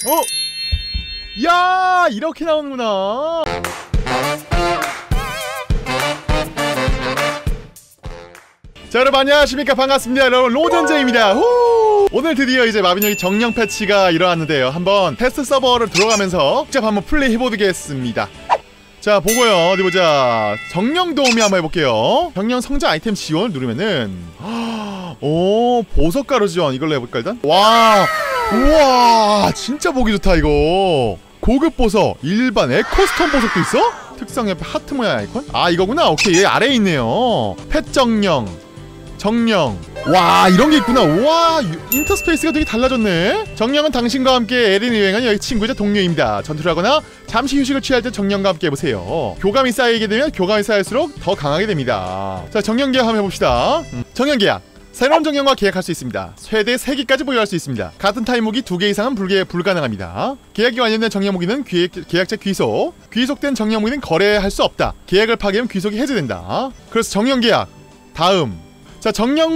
야, 이렇게 나오는구나. 자, 여러분 안녕하십니까. 반갑습니다. 여러분 로전제입니다. 오늘 드디어 이제 마빈형이 정령 패치가 일어났는데요. 한번 테스트 서버를 들어가면서 직접 한번 플레이 해보겠습니다. 자, 보고요. 어디 보자. 정령 도우미 한번 해볼게요. 정령 성장 아이템 지원을 누르면은 오, 보석 가루 지원 이걸로 해볼까 일단? 와, 우와, 진짜 보기 좋다 이거. 고급 보석, 일반 에코스톤 보석도 있어? 특성 옆에 하트 모양 아이콘? 아, 이거구나. 오케이, 얘 아래에 있네요. 펫 정령, 정령. 와, 이런게 있구나. 우와, 인터스페이스가 되게 달라졌네. 정령은 당신과 함께 에린을 여행한 여기 친구이자 동료입니다. 전투를 하거나 잠시 휴식을 취할 때 정령과 함께 해보세요. 교감이 쌓이게 되면 교감이 쌓일수록 더 강하게 됩니다. 자, 정령 계약 한번 해봅시다. 정령 계약. 새로운 정령과 계약할 수 있습니다. 최대 3개까지 보유할 수 있습니다. 같은 타입 무기 2개 이상은 불가능합니다. 계약이 완료된 정령 무기는 계약자 귀속. 귀속된 정령 무기는 거래할 수 없다. 계약을 파기하면 귀속이 해제된다. 그래서 정령 계약. 다음. 자,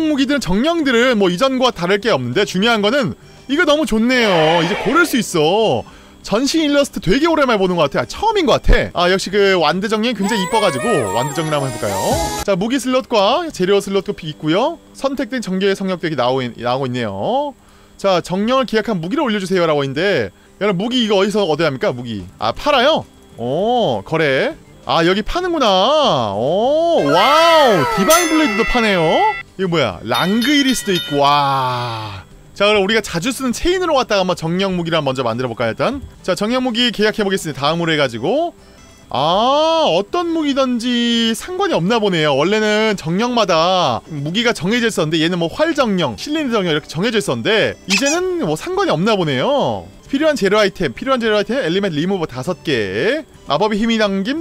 정령들은 뭐 이전과 다를 게 없는데 중요한 거는 이거 너무 좋네요. 이제 고를 수 있어. 전신 일러스트 되게 오랜만에 보는 것 같아. 처음인 것 같아. 아, 역시 그 완드 정령이 굉장히 이뻐가지고 완드 정령 한번 해볼까요? 자, 무기 슬롯과 재료 슬롯도 있고요. 선택된 전개의 성역들이 나오고 있네요. 자, 정령을 계약한 무기를 올려주세요 라고 있는데, 여러분 무기 이거 어디서 얻어야 합니까? 무기. 아, 팔아요? 오, 거래. 아, 여기 파는구나. 오, 와우, 디바인 블레이드도 파네요. 이거 뭐야, 랑그이리스도 있고. 와. 자, 그럼 우리가 자주 쓰는 체인으로 갔다가 한번 정령 무기를 먼저 만들어볼까요 일단? 자, 정령 무기 계약해보겠습니다. 다음으로 해가지고. 아, 어떤 무기든지 상관이 없나 보네요. 원래는 정령마다 무기가 정해져 있었는데, 얘는 뭐 활정령, 실린더 정령 이렇게 정해져 있었는데 이제는 뭐 상관이 없나 보네요. 필요한 재료 아이템 엘리멘트 리무버 5개, 마법의 힘이 담긴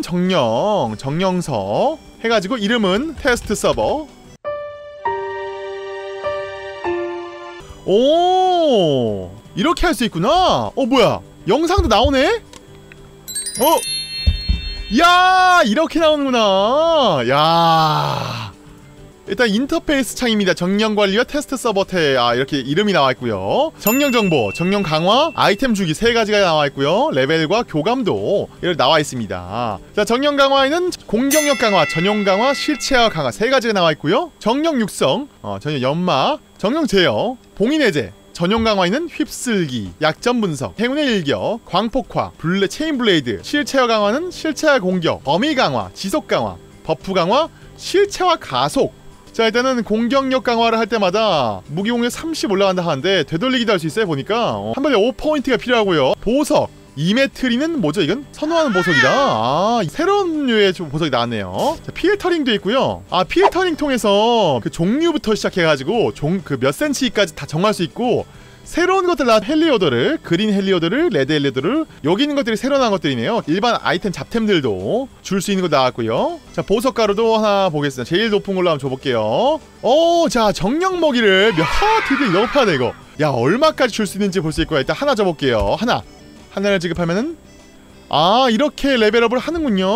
정령서 해가지고 이름은 테스트 서버. 오, 이렇게 할 수 있구나. 뭐야, 영상도 나오네? 야, 이렇게 나오는구나. 야, 일단 인터페이스 창입니다. 정령 관리와 테스트 서버 이렇게 이름이 나와있고요. 정령 정보, 정령 강화, 아이템 주기 3가지가 나와있고요. 레벨과 교감도 이렇게 나와있습니다. 자, 정령 강화에는 공격력 강화, 전용 강화, 실체화 강화 3가지가 나와있고요. 정령 육성, 전용 연마, 정령 제어, 봉인 해제, 전용 강화에는 휩쓸기, 약점 분석, 행운의 일격, 광폭화, 체인 블레이드, 실체화 강화는 실체화 공격, 범위 강화, 지속 강화, 버프 강화, 실체화 가속. 자, 일단은 공격력 강화를 할 때마다 무기 공격 30 올라간다 하는데 되돌리기도 할 수 있어요. 보니까 한 번에 5포인트가 필요하고요. 보석, 이메트리는 뭐죠 이건? 선호하는 보석이다. 아, 새로운 류의 보석이 나왔네요. 자, 필터링도 있고요. 아, 필터링 통해서 그 종류부터 시작해가지고 그 몇 센치까지 다 정할 수 있고, 새로운 것들 나온 헬리오더를, 그린 헬리오더를, 레드 헬리오더를, 여기 있는 것들이 새로 나온 것들이네요. 일반 아이템 잡템들도 줄 수 있는 거 나왔고요. 자, 보석 가루도 하나 보겠습니다. 제일 높은 걸로 한번 줘볼게요. 자, 정령 먹이를 드디어 너무 파네 이거. 야, 얼마까지 줄 수 있는지 볼 수 있고요. 일단 하나 줘볼게요. 하나를 지급하면은, 아, 이렇게 레벨업을 하는군요.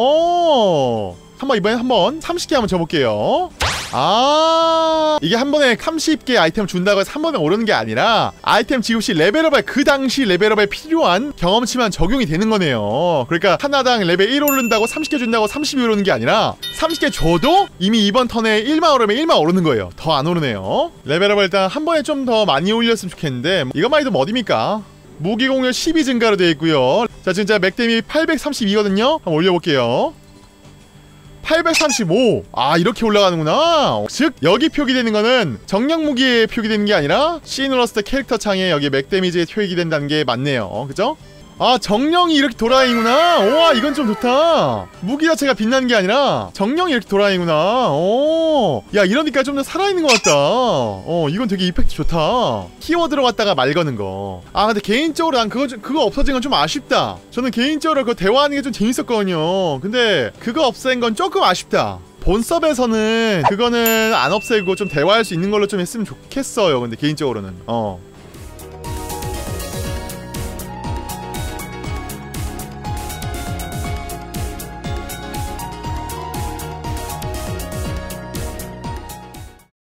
이번엔 한번 30개 한번 줘볼게요. 아, 이게 한 번에 30개 아이템을 준다고 해서 한 번에 오르는 게 아니라 아이템 지급 시 레벨업에 그 당시 레벨업에 필요한 경험치만 적용이 되는 거네요. 그러니까 하나당 레벨 1 오른다고 30개 준다고 30이 오르는 게 아니라 30개 줘도 이미 이번 턴에 1만 오르면 1만 오르는 거예요. 더 안 오르네요. 레벨업을 일단 한 번에 좀 더 많이 올렸으면 좋겠는데, 이것만 해도 어딥니까? 무기 공격 12 증가로 되어 있고요. 자, 진짜 맥댐이 832거든요. 한번 올려볼게요. 835! 아, 이렇게 올라가는구나. 즉, 여기 표기되는 거는 정령 무기에 표기되는 게 아니라 시누러스트 캐릭터 창에 여기 맥 데미지에 표기된다는 게 맞네요. 그죠? 아, 정령이 이렇게 돌아다니구나. 우와, 이건 좀 좋다. 무기 자체가 빛나는 게 아니라 정령이 이렇게 돌아다니구나. 오, 야, 이러니까 좀 더 살아있는 것 같다. 이건 되게 이펙트 좋다. 키워드로 갔다가 말 거는 거. 아, 근데 개인적으로 난 그거 없어진 건 좀 아쉽다. 저는 개인적으로 그거 대화하는 게 좀 재밌었거든요. 근데 그거 없앤 건 조금 아쉽다. 본섭에서는 그거는 안 없애고 좀 대화할 수 있는 걸로 좀 했으면 좋겠어요. 근데 개인적으로는